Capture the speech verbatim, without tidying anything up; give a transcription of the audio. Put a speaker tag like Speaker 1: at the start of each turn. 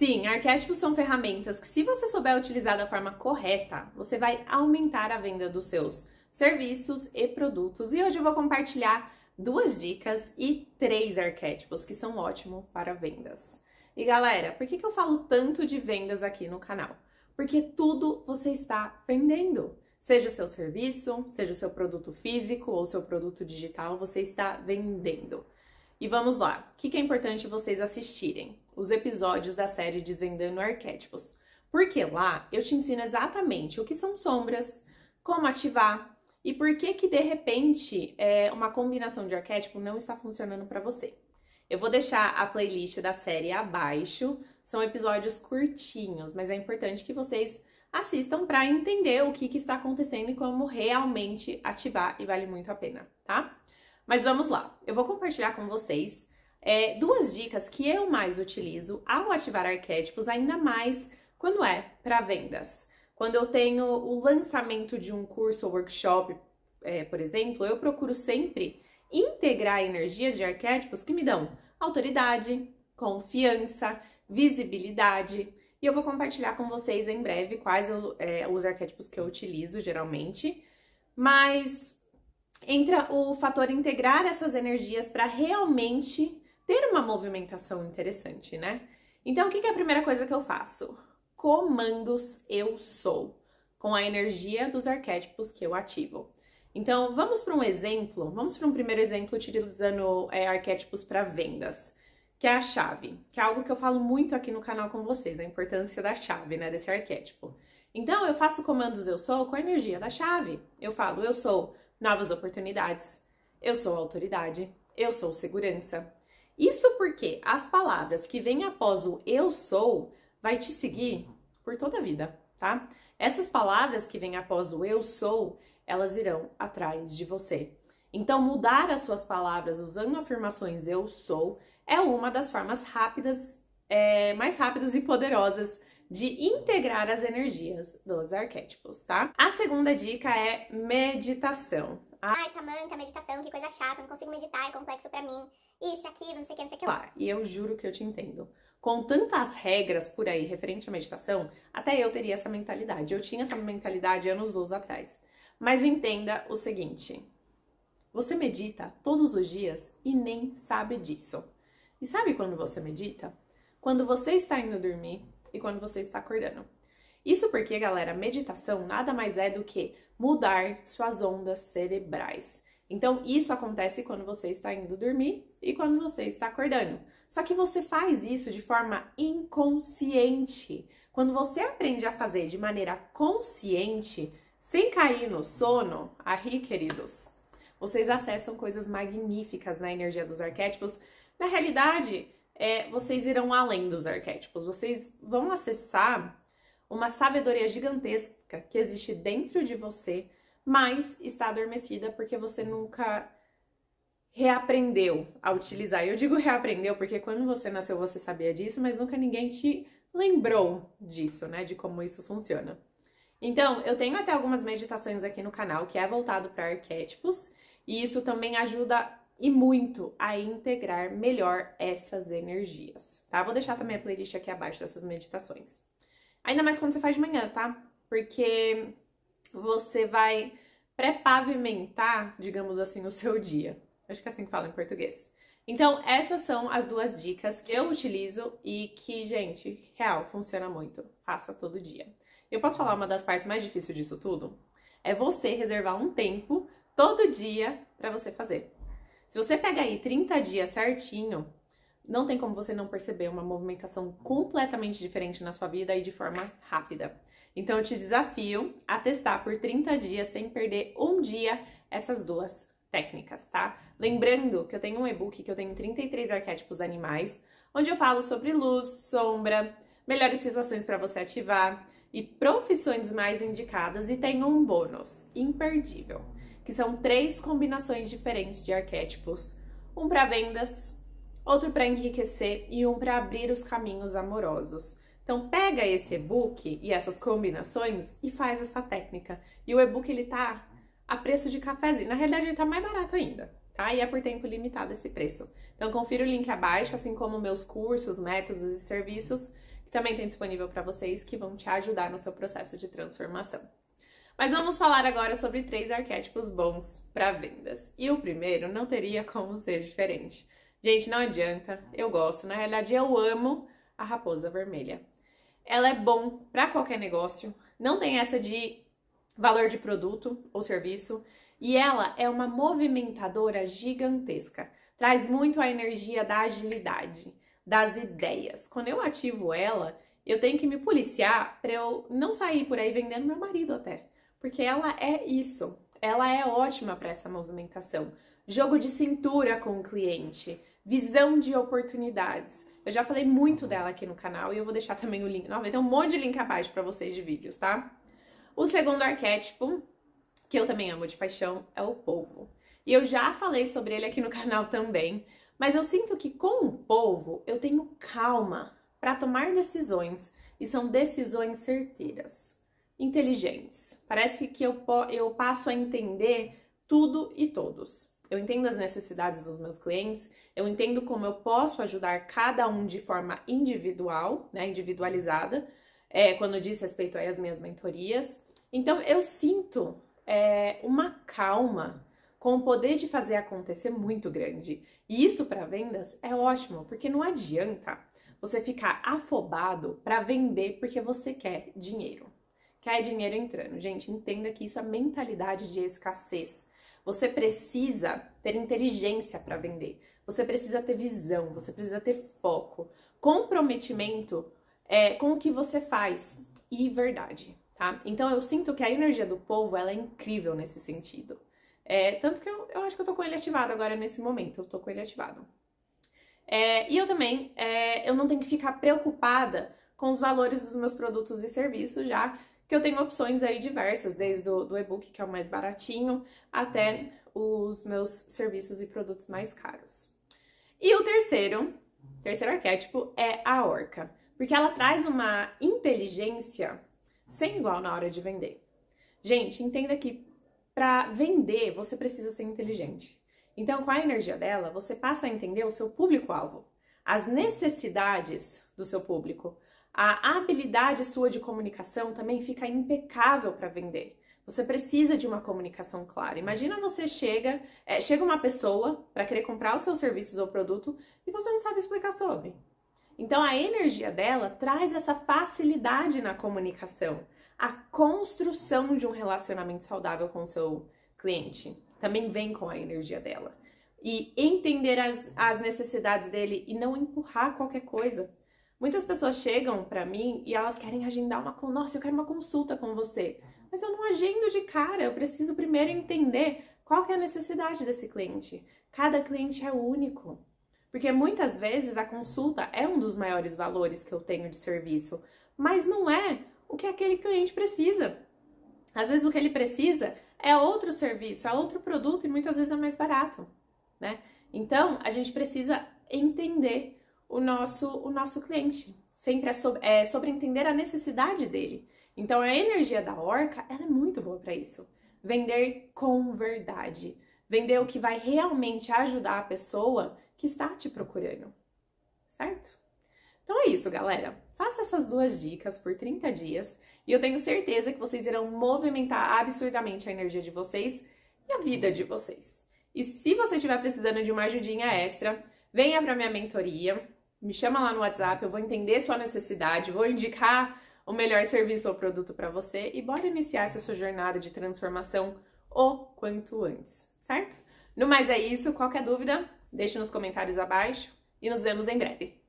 Speaker 1: Sim, arquétipos são ferramentas que, se você souber utilizar da forma correta, você vai aumentar a venda dos seus serviços e produtos. E hoje eu vou compartilhar duas dicas e três arquétipos que são ótimos para vendas. E galera, por que que eu falo tanto de vendas aqui no canal? Porque tudo você está vendendo. Seja o seu serviço, seja o seu produto físico ou seu produto digital, você está vendendo. E vamos lá, o que que é importante vocês assistirem? Os episódios da série Desvendando Arquétipos. Porque lá eu te ensino exatamente o que são sombras, como ativar e por que que de repente é, uma combinação de arquétipo não está funcionando para você. Eu vou deixar a playlist da série abaixo, são episódios curtinhos, mas é importante que vocês assistam para entender o que que está acontecendo e como realmente ativar, e vale muito a pena, tá? Mas vamos lá, eu vou compartilhar com vocês é, duas dicas que eu mais utilizo ao ativar arquétipos, ainda mais quando é para vendas. Quando eu tenho o lançamento de um curso ou workshop, é, por exemplo, eu procuro sempre integrar energias de arquétipos que me dão autoridade, confiança, visibilidade. E eu vou compartilhar com vocês em breve quais eu, é, os arquétipos que eu utilizo geralmente. Mas entra o fator integrar essas energias para realmente ter uma movimentação interessante, né? Então, o que que é a primeira coisa que eu faço? Comandos eu sou, com a energia dos arquétipos que eu ativo. Então, vamos para um exemplo, vamos para um primeiro exemplo utilizando é, arquétipos para vendas, que é a chave, que é algo que eu falo muito aqui no canal com vocês, a importância da chave, né, desse arquétipo. Então, eu faço comandos eu sou com a energia da chave. Eu falo, eu sou novas oportunidades, eu sou autoridade, eu sou segurança. Isso porque as palavras que vêm após o eu sou vai te seguir por toda a vida, tá? Essas palavras que vêm após o eu sou, elas irão atrás de você. Então, mudar as suas palavras usando afirmações eu sou é uma das formas rápidas, é, mais rápidas e poderosas de integrar as energias dos arquétipos, tá? A segunda dica é meditação.
Speaker 2: Ai, Samanta, meditação, que coisa chata, não consigo meditar, é complexo pra mim. Isso, aquilo, não sei o que, não sei o que lá.
Speaker 1: E eu juro que eu te entendo. Com tantas regras por aí referente à meditação, até eu teria essa mentalidade. Eu tinha essa mentalidade anos luz atrás. Mas entenda o seguinte, você medita todos os dias e nem sabe disso. E sabe quando você medita? Quando você está indo dormir e quando você está acordando. Isso porque, galera, meditação nada mais é do que mudar suas ondas cerebrais. Então, isso acontece quando você está indo dormir e quando você está acordando. Só que você faz isso de forma inconsciente. Quando você aprende a fazer de maneira consciente, sem cair no sono, aí, queridos, vocês acessam coisas magníficas na energia dos arquétipos. Na realidade, é, vocês irão além dos arquétipos. Vocês vão acessar uma sabedoria gigantesca que existe dentro de você, mas está adormecida porque você nunca reaprendeu a utilizar. Eu digo reaprendeu porque quando você nasceu você sabia disso, mas nunca ninguém te lembrou disso, né? De como isso funciona. Então, eu tenho até algumas meditações aqui no canal que é voltado para arquétipos e isso também ajuda e muito a integrar melhor essas energias, tá? Vou deixar também a playlist aqui abaixo dessas meditações. Ainda mais quando você faz de manhã, tá? Porque você vai pré-pavimentar, digamos assim, o seu dia. Acho que é assim que fala em português. Então, essas são as duas dicas que eu utilizo e que, gente, real, funciona muito. Faça todo dia. Eu posso falar uma das partes mais difíceis disso tudo? É você reservar um tempo todo dia pra você fazer. Se você pega aí trinta dias certinho, não tem como você não perceber uma movimentação completamente diferente na sua vida e de forma rápida. Então, eu te desafio a testar por trinta dias, sem perder um dia, essas duas técnicas, tá? Lembrando que eu tenho um e-book que eu tenho trinta e três arquétipos animais, onde eu falo sobre luz, sombra, melhores situações para você ativar e profissões mais indicadas, e tem um bônus imperdível, que são três combinações diferentes de arquétipos, um para vendas, outro para enriquecer e um para abrir os caminhos amorosos. Então pega esse e-book e essas combinações e faz essa técnica. E o e-book ele tá a preço de cafezinho. Na realidade ele tá mais barato ainda, tá? E é por tempo limitado esse preço. Então confira o link abaixo, assim como meus cursos, métodos e serviços, que que também tem disponível para vocês, que vão te ajudar no seu processo de transformação. Mas vamos falar agora sobre três arquétipos bons para vendas. E o primeiro não teria como ser diferente. Gente, não adianta, eu gosto, na realidade eu amo a raposa vermelha. Ela é bom para qualquer negócio, não tem essa de valor de produto ou serviço, e ela é uma movimentadora gigantesca. Traz muito a energia da agilidade, das ideias. Quando eu ativo ela, eu tenho que me policiar para eu não sair por aí vendendo meu marido até. Porque ela é isso, ela é ótima para essa movimentação. Jogo de cintura com o cliente, visão de oportunidades. Eu já falei muito dela aqui no canal e eu vou deixar também o link. Não, vai ter um monte de link abaixo para vocês de vídeos, tá? O segundo arquétipo, que eu também amo de paixão, é o polvo. E eu já falei sobre ele aqui no canal também, mas eu sinto que com o polvo eu tenho calma para tomar decisões e são decisões certeiras, inteligentes. Parece que eu, eu passo a entender tudo e todos. Eu entendo as necessidades dos meus clientes, eu entendo como eu posso ajudar cada um de forma individual, né, individualizada, é, quando diz respeito às minhas mentorias. Então, eu sinto é, uma calma com o poder de fazer acontecer muito grande. E isso para vendas é ótimo, porque não adianta você ficar afobado para vender porque você quer dinheiro. Quer dinheiro entrando. Gente, entenda que isso é mentalidade de escassez. Você precisa ter inteligência para vender. Você precisa ter visão, você precisa ter foco, comprometimento é, com o que você faz e verdade, tá? Então eu sinto que a energia do polvo, ela é incrível nesse sentido. É, tanto que eu, eu acho que eu tô com ele ativado agora nesse momento, eu tô com ele ativado. É, e eu também, é, eu não tenho que ficar preocupada com os valores dos meus produtos e serviços, já que eu tenho opções aí diversas, desde o do e-book, que é o mais baratinho, até os meus serviços e produtos mais caros. E o terceiro, terceiro arquétipo é a orca, porque ela traz uma inteligência sem igual na hora de vender. Gente, entenda que para vender você precisa ser inteligente. Então, com a energia dela, você passa a entender o seu público-alvo, as necessidades do seu público. A habilidade sua de comunicação também fica impecável para vender. Você precisa de uma comunicação clara. Imagina você chega, é, chega uma pessoa para querer comprar os seus serviços ou produto e você não sabe explicar sobre. Então a energia dela traz essa facilidade na comunicação, a construção de um relacionamento saudável com o seu cliente. Também vem com a energia dela. E entender as, as necessidades dele e não empurrar qualquer coisa. Muitas pessoas chegam pra mim e elas querem agendar uma... Nossa, eu quero uma consulta com você. Mas eu não agendo de cara. Eu preciso primeiro entender qual que é a necessidade desse cliente. Cada cliente é único. Porque muitas vezes a consulta é um dos maiores valores que eu tenho de serviço. Mas não é o que aquele cliente precisa. Às vezes o que ele precisa é outro serviço, é outro produto e muitas vezes é mais barato, né? Então, a gente precisa entender o nosso, o nosso cliente. Sempre é sobre, é sobre entender a necessidade dele. Então, a energia da orca, ela é muito boa para isso. Vender com verdade. Vender o que vai realmente ajudar a pessoa que está te procurando. Certo? Então é isso, galera. Faça essas duas dicas por trinta dias e eu tenho certeza que vocês irão movimentar absurdamente a energia de vocês e a vida de vocês. E se você estiver precisando de uma ajudinha extra, venha para minha mentoria, me chama lá no WhatsApp, eu vou entender sua necessidade, vou indicar o melhor serviço ou produto para você e bora iniciar essa sua jornada de transformação o quanto antes, certo? No mais é isso, qualquer dúvida, deixe nos comentários abaixo e nos vemos em breve.